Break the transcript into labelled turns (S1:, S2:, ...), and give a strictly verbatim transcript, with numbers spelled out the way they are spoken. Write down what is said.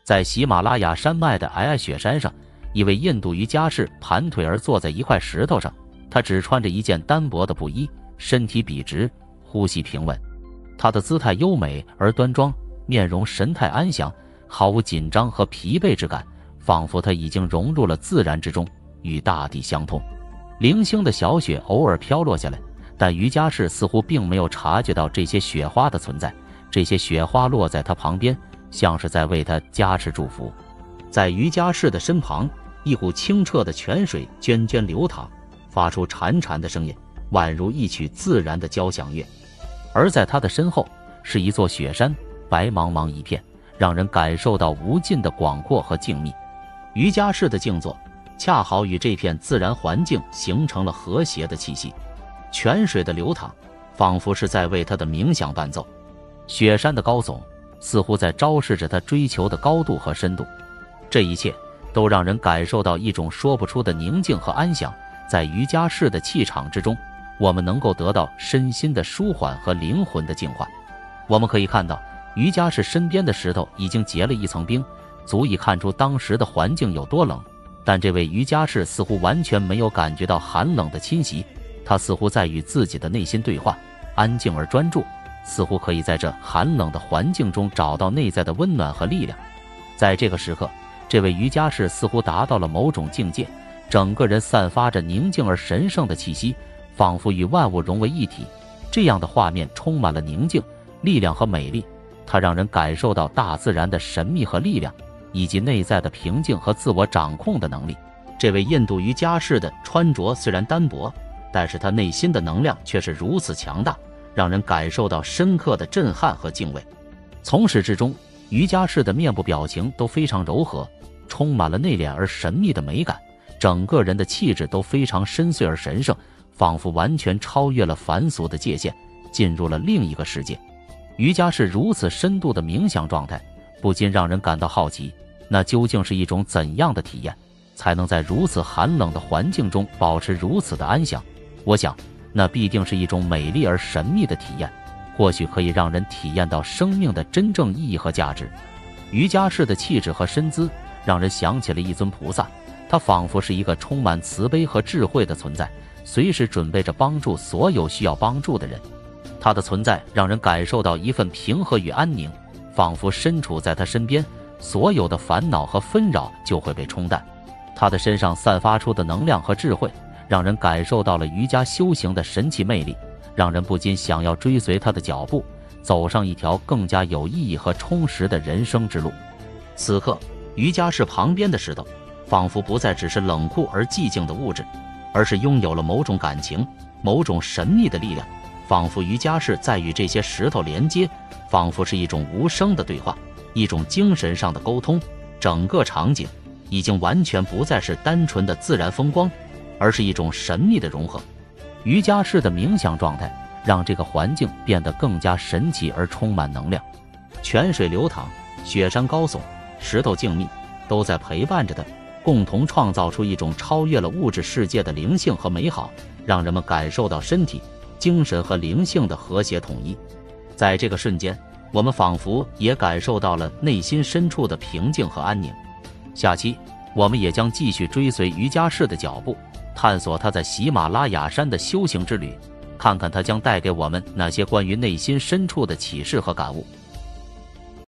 S1: 在喜马拉雅山脉的皑皑雪山上，一位印度瑜伽士盘腿而坐在一块石头上，他只穿着一件单薄的布衣，身体笔直，呼吸平稳。他的姿态优美而端庄，面容神态安详，毫无紧张和疲惫之感，仿佛他已经融入了自然之中，与大地相通。零星的小雪偶尔飘落下来，但瑜伽士似乎并没有察觉到这些雪花的存在。这些雪花落在他旁边，像是在为他加持祝福。在瑜伽士的身旁，一股清澈的泉水涓涓流淌，发出潺潺的声音，宛如一曲自然的交响乐。而在他的身后是一座雪山，白茫茫一片，让人感受到无尽的广阔和静谧。瑜伽士的静坐恰好与这片自然环境形成了和谐的气息，泉水的流淌仿佛是在为他的冥想伴奏。雪山的高耸似乎在昭示着他追求的高度和深度，这一切都让人感受到一种说不出的宁静和安详。在瑜伽士的气场之中，我们能够得到身心的舒缓和灵魂的净化。我们可以看到，瑜伽士身边的石头已经结了一层冰，足以看出当时的环境有多冷。但这位瑜伽士似乎完全没有感觉到寒冷的侵袭，他似乎在与自己的内心对话，安静而专注，似乎可以在这寒冷的环境中找到内在的温暖和力量。在这个时刻，这位瑜伽士似乎达到了某种境界，整个人散发着宁静而神圣的气息，仿佛与万物融为一体。这样的画面充满了宁静、力量和美丽，它让人感受到大自然的神秘和力量，以及内在的平静和自我掌控的能力。这位印度瑜伽士的穿着虽然单薄，但是他内心的能量却是如此强大，让人感受到深刻的震撼和敬畏。从始至终，瑜伽士的面部表情都非常柔和，充满了内敛而神秘的美感，整个人的气质都非常深邃而神圣，仿佛完全超越了凡俗的界限，进入了另一个世界。瑜伽士如此深度的冥想状态，不禁让人感到好奇，那究竟是一种怎样的体验，才能在如此寒冷的环境中保持如此的安详？我想那必定是一种美丽而神秘的体验，或许可以让人体验到生命的真正意义和价值。瑜伽士的气质和身姿让人想起了一尊菩萨，他仿佛是一个充满慈悲和智慧的存在，随时准备着帮助所有需要帮助的人。他的存在让人感受到一份平和与安宁，仿佛身处在他身边，所有的烦恼和纷扰就会被冲淡。他的身上散发出的能量和智慧，让人感受到了瑜伽修行的神奇魅力，让人不禁想要追随他的脚步，走上一条更加有意义和充实的人生之路。此刻，瑜伽士旁边的石头仿佛不再只是冷酷而寂静的物质，而是拥有了某种感情，某种神秘的力量，仿佛瑜伽士在与这些石头连接，仿佛是一种无声的对话，一种精神上的沟通。整个场景已经完全不再是单纯的自然风光，而是一种神秘的融合。瑜伽士的冥想状态让这个环境变得更加神奇而充满能量。泉水流淌，雪山高耸，石头静谧，都在陪伴着他，共同创造出一种超越了物质世界的灵性和美好，让人们感受到身体、精神和灵性的和谐统一。在这个瞬间，我们仿佛也感受到了内心深处的平静和安宁。下期我们也将继续追随瑜伽士的脚步，探索他在喜马拉雅山的修行之旅，看看他将带给我们哪些关于内心深处的启示和感悟。